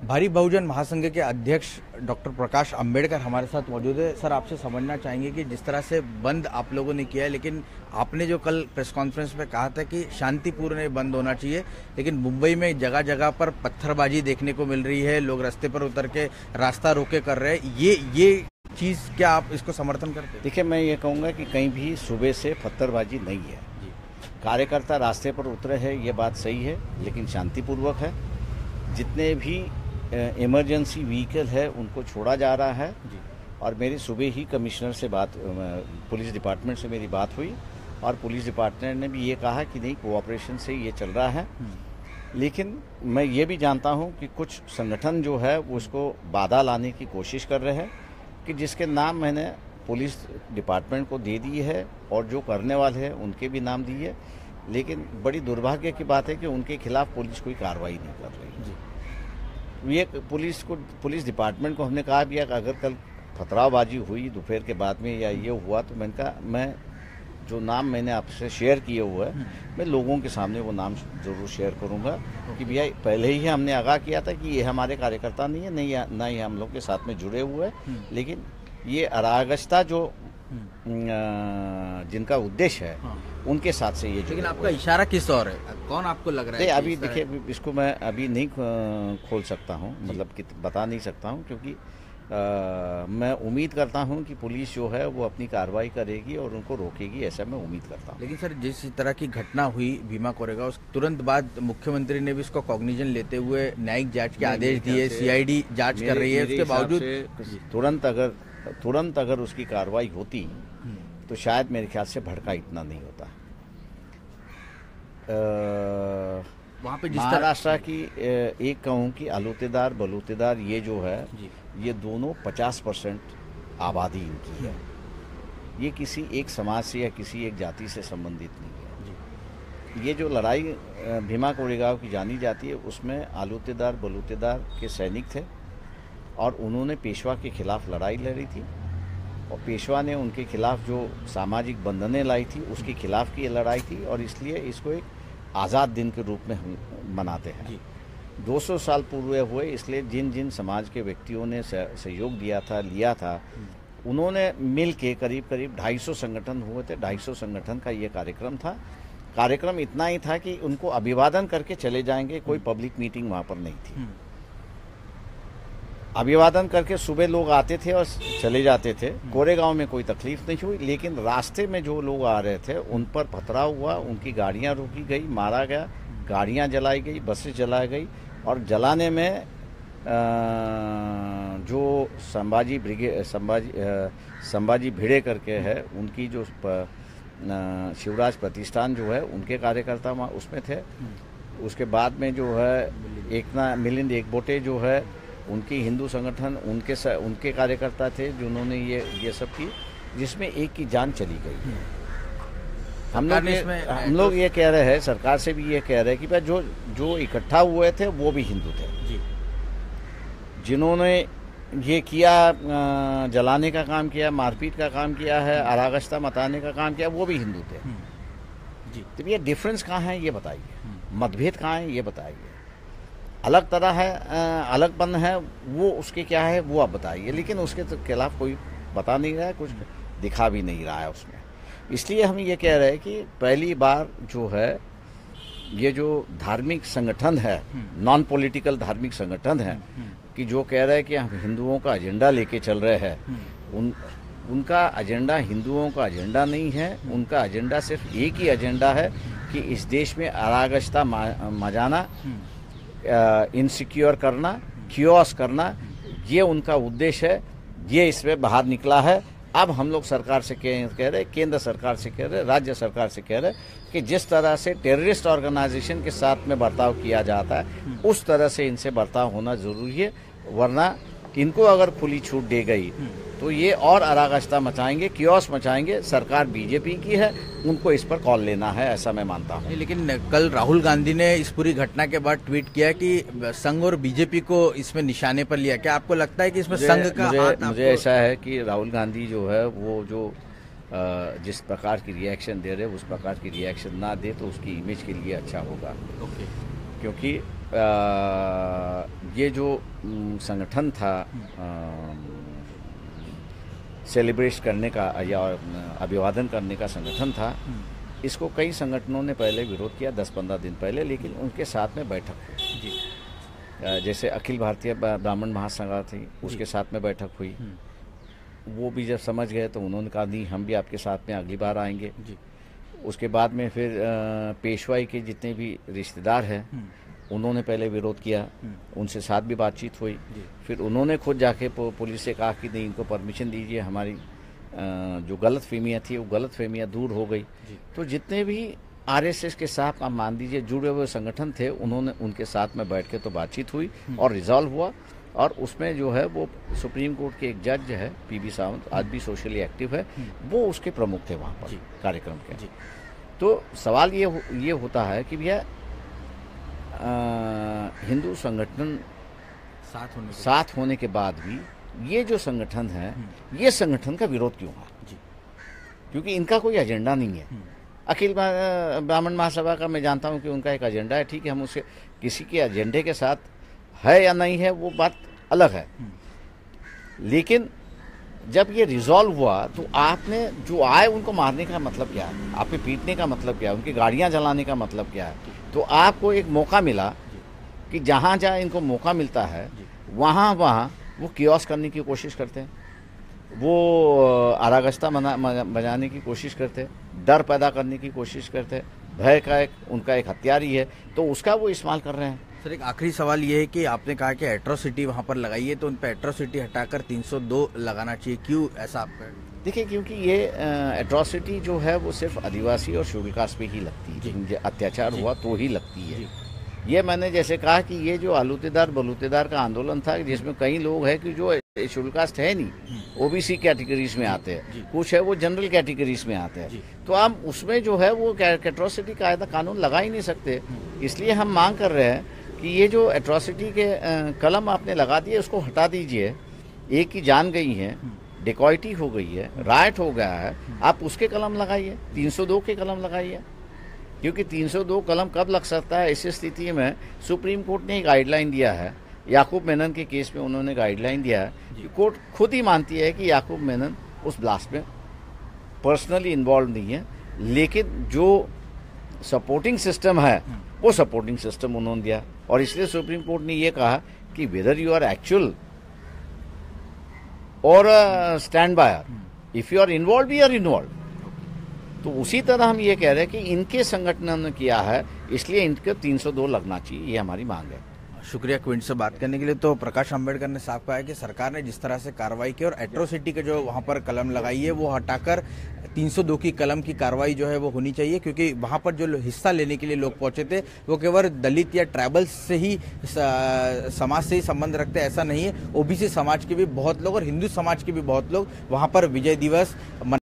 भारी बहुजन महासंघ के अध्यक्ष डॉक्टर प्रकाश अंबेडकर हमारे साथ मौजूद है। सर, आपसे समझना चाहेंगे कि जिस तरह से बंद आप लोगों ने किया है, लेकिन आपने जो कल प्रेस कॉन्फ्रेंस में कहा था कि शांतिपूर्ण बंद होना चाहिए, लेकिन मुंबई में जगह जगह पर पत्थरबाजी देखने को मिल रही है, लोग रास्ते पर उतर के रास्ता रोके कर रहे हैं। ये चीज़ क्या आप इसको समर्थन करते हैं? देखिए, मैं ये कहूँगा कि कहीं भी सुबह से पत्थरबाजी नहीं है। कार्यकर्ता रास्ते पर उतरे हैं, ये बात सही है, लेकिन शांतिपूर्वक है। जितने भी इमरजेंसी व्हीकल है उनको छोड़ा जा रहा है। और मेरी सुबह ही कमिश्नर से पुलिस डिपार्टमेंट से मेरी बात हुई और पुलिस डिपार्टमेंट ने भी ये कहा कि नहीं, कोऑपरेशन से ये चल रहा है। लेकिन मैं ये भी जानता हूँ कि कुछ संगठन जो है वो उसको बाधा लाने की कोशिश कर रहे हैं, कि जिसके नाम मैंने पुलिस डिपार्टमेंट को दे दी है और जो करने वाले हैं उनके भी नाम दिए, लेकिन बड़ी दुर्भाग्य की बात है कि उनके खिलाफ पुलिस कोई कार्रवाई नहीं कर रही। ये पुलिस डिपार्टमेंट को हमने कहा भी कि अगर कल पथरावबाजी हुई दोपहर के बाद में या ये हुआ, तो मैंने कहा मैं जो नाम मैंने आपसे शेयर किए हुए है, मैं लोगों के सामने वो नाम जरूर शेयर करूंगा कि भैया पहले ही हमने आगाह किया था कि ये हमारे कार्यकर्ता नहीं है, ना ही हम लोग के साथ में जुड़े हुए हैं, लेकिन ये अराजकता जो जिनका उद्देश्य है उनके साथ से ये। लेकिन आपका इशारा किस और है? कौन आपको लग रहा है? अभी देखिए, इसको मैं अभी नहीं खोल सकता हूँ, मतलब कि बता नहीं सकता हूँ, क्योंकि मैं उम्मीद करता हूं कि पुलिस जो है वो अपनी कार्रवाई करेगी और उनको रोकेगी, ऐसा मैं उम्मीद करता हूं। लेकिन सर, जिस तरह की घटना हुई भीमा कोरेगांव, तुरंत बाद मुख्यमंत्री ने भी इसको कॉग्निजन लेते हुए न्यायिक जांच के आदेश दिए, सीआईडी जांच कर रही है। उसके बावजूद तुरंत अगर उसकी कार्रवाई होती तो शायद मेरे ख्याल से भड़का इतना नहीं होता। वहाँ पे महाराष्ट्र की एक कहूँ कि आलूतेदार बलूतेदार ये जो है, ये दोनों 50% आबादी इनकी है। ये किसी एक समाज से या किसी एक जाति से संबंधित नहीं है। ये जो लड़ाई भीमा कोरेगांव की जानी जाती है, उसमें आलूतेदार बलूतेदार के सैनिक थे और उन्होंने पेशवा के खिलाफ लड़ाई लड़ी थी, और पेशवा ने उनके खिलाफ जो सामाजिक बंधनें लाई थी उसके खिलाफ की ये लड़ाई थी, और इसलिए इसको एक आज़ाद दिन के रूप में हम मनाते हैं। 200 साल पूर्व हुए, इसलिए जिन जिन समाज के व्यक्तियों ने सहयोग लिया था, उन्होंने मिल के करीब 250 संगठन हुए थे। 250 संगठन का ये कार्यक्रम था। कार्यक्रम इतना ही था कि उनको अभिवादन करके चले जाएंगे, कोई पब्लिक मीटिंग वहाँ पर नहीं थी। अभिवादन करके सुबह लोग आते थे और चले जाते थे। कोरेगांव में कोई तकलीफ नहीं हुई, लेकिन रास्ते में जो लोग आ रहे थे उन पर पथराव हुआ, उनकी गाड़ियां रोकी गई, मारा गया, गाड़ियां जलाई गई, बसें जलाई गई, और जलाने में जो संभाजी भिड़े करके है, उनकी जो शिवराज प्रतिष्ठान जो है, उनके कार्यकर्ता उसमें थे। उसके बाद में जो है मिलिंद एकबोटे जो है, उनकी हिंदू संगठन उनके कार्यकर्ता थे जिन्होंने ये सब की, जिसमें एक की जान चली गई। हम लोग ये कह रहे हैं, सरकार से भी ये कह रहे हैं कि भाई जो इकट्ठा हुए थे वो भी हिंदू थे। जिन्होंने ये किया, जलाने का काम किया, मारपीट का काम किया है, अरागस्ता मचाने का काम किया, वो भी हिंदू थे। तो ये डिफरेंस कहाँ है ये बताइए, मतभेद कहाँ है ये बताइए। अलग तरह है, अलगपन है, वो उसके क्या है वो आप बताइए, लेकिन उसके तो खिलाफ कोई बता नहीं रहा है, कुछ दिखा भी नहीं रहा है उसमें। इसलिए हम ये कह रहे हैं कि पहली बार जो है ये जो धार्मिक संगठन है, नॉन पॉलिटिकल धार्मिक संगठन है, कि जो कह रहे हैं कि हम हिंदुओं का एजेंडा लेके चल रहे हैं, उनका एजेंडा हिंदुओं का एजेंडा नहीं है। उनका एजेंडा सिर्फ एक ही एजेंडा है कि इस देश में अराजकता मचाना, इनसिक्योर करना, कियोस करना, ये उनका उद्देश्य है। ये इसमें बाहर निकला है। अब हम लोग सरकार से कह रहे, केंद्र सरकार से कह रहे, राज्य सरकार से कह रहे कि जिस तरह से टेररिस्ट ऑर्गेनाइजेशन के साथ में बर्ताव किया जाता है, उस तरह से इनसे बर्ताव होना जरूरी है, वरना इनको अगर खुली छूट दी गई तो ये और अराजकता मचाएंगे, कियोस मचाएंगे। सरकार बीजेपी की है, उनको इस पर कॉल लेना है, ऐसा मैं मानता हूँ। लेकिन कल राहुल गांधी ने इस पूरी घटना के बाद ट्वीट किया कि संघ और बीजेपी को इसमें निशाने पर लिया। क्या आपको लगता है कि इसमें संघ का हाथ? मुझे ऐसा है कि राहुल गांधी जो है वो जो जिस प्रकार की रिएक्शन दे रहे, उस प्रकार की रिएक्शन ना दे तो उसकी इमेज के लिए अच्छा होगा। क्योंकि ये जो संगठन था सेलिब्रेट करने का या अभिवादन करने का संगठन था, इसको कई संगठनों ने पहले विरोध किया 10-15 दिन पहले, लेकिन उनके साथ में बैठक हुई जी। जैसे अखिल भारतीय ब्राह्मण महासंघ थी, उसके साथ में बैठक हुई। वो भी जब समझ गए तो उन्होंने कहा नहीं, हम भी आपके साथ में अगली बार आएंगे जी। उसके बाद में फिर पेशवाई के जितने भी रिश्तेदार हैं उन्होंने पहले विरोध किया, उनसे साथ भी बातचीत हुई। फिर उन्होंने खुद जाके पुलिस से कहा कि नहीं, इनको परमिशन दीजिए, हमारी जो गलत फहमियाँ थी वो गलत फहमियाँ दूर हो गई। तो जितने भी आरएसएस के साथ आप मान दीजिए जुड़े हुए संगठन थे, उन्होंने उनके साथ में बैठ के तो बातचीत हुई और रिजॉल्व हुआ। और उसमें जो है वो सुप्रीम कोर्ट के एक जज है पीबी सावंत, आज भी सोशली एक्टिव है, वो उसके प्रमुख थे वहाँ पर कार्यक्रम के। तो सवाल ये होता है कि भैया हिंदू संगठन साथ होने के बाद भी ये जो संगठन है, ये संगठन का विरोध क्यों है? क्योंकि इनका कोई एजेंडा नहीं है। अखिल ब्राह्मण महासभा का मैं जानता हूँ कि उनका एक एजेंडा है, ठीक है, हम उसके किसी के एजेंडे के साथ है या नहीं है वो बात अलग है। लेकिन जब ये रिजॉल्व हुआ तो आपने जो आए उनको मारने का मतलब क्या है, आपके पीटने का मतलब क्या है, उनकी गाड़ियां जलाने का मतलब क्या है? तो आपको एक मौका मिला कि जहाँ जहाँ इनको मौका मिलता है वहाँ वो कियोस्क करने की कोशिश करते हैं, वो अरागस्ता बजाने की कोशिश करते हैं, डर पैदा करने की कोशिश करते हैं। भय का उनका एक हथियार ही है, तो उसका वो इस्तेमाल कर रहे हैं। सर, एक आखिरी सवाल ये है कि आपने कहा कि एट्रोसिटी वहाँ पर लगाई है, तो उन पर एट्रोसिटी हटाकर 302 लगाना चाहिए, क्यों ऐसा आपका? देखिए, क्योंकि ये एट्रोसिटी जो है वो सिर्फ आदिवासी और शेड्यूल कास्ट पे ही लगती है, अत्याचार हुआ तो ही लगती है। ये मैंने जैसे कहा कि ये जो आलूतेदार बलूतेदार का आंदोलन था, जिसमें कई लोग हैं कि जो शेड्यूल कास्ट है नहीं, ओबीसी कैटेगरीज में आते हैं, कुछ है वो जनरल कैटेगरीज में आते हैं, तो हम उसमें जो है वो एट्रोसिटी कायदा कानून लगा ही नहीं सकते। इसलिए हम मांग कर रहे हैं कि ये जो एट्रोसिटी के कलम आपने लगा दिए उसको हटा दीजिए। एक की जान गई है, डिकॉइटी हो गई है, राइट हो गया है, आप उसके कलम लगाइए, 302 के कलम लगाइए। क्योंकि 302 कलम कब लग सकता है, इस स्थिति में सुप्रीम कोर्ट ने गाइडलाइन दिया है। याकूब मेनन के केस में उन्होंने गाइडलाइन दिया है कि कोर्ट खुद ही मानती है कि याकूब मेनन उस ब्लास्ट में पर्सनली इन्वॉल्व नहीं है, लेकिन जो सपोर्टिंग सिस्टम है वो सपोर्टिंग सिस्टम उन्होंने दिया। और इसलिए सुप्रीम कोर्ट ने ये कहा कि whether you are actual or stand by, if you are involve you are involve. तो उसी तरह हम ये कह रहे हैं कि इनके संगठन ने किया है, इसलिए इनके 302 लगना चाहिए, ये हमारी मांग है। शुक्रिया क्विंट से बात करने के लिए। तो प्रकाश अम्बेडकर ने साफ कहा है कि सरकार ने जिस तरह से कार्रवाई की और एट्रोसिटी के जो वहां पर कलम लगाई है वो हटाकर 302 की कलम की कार्रवाई जो है वो होनी चाहिए, क्योंकि वहां पर जो हिस्सा लेने के लिए लोग पहुंचे थे वो केवल दलित या ट्राइबल्स से ही समाज से ही संबंध रखते, ऐसा नहीं है। ओबीसी समाज के भी बहुत लोग और हिंदू समाज के भी बहुत लोग वहां पर विजय दिवस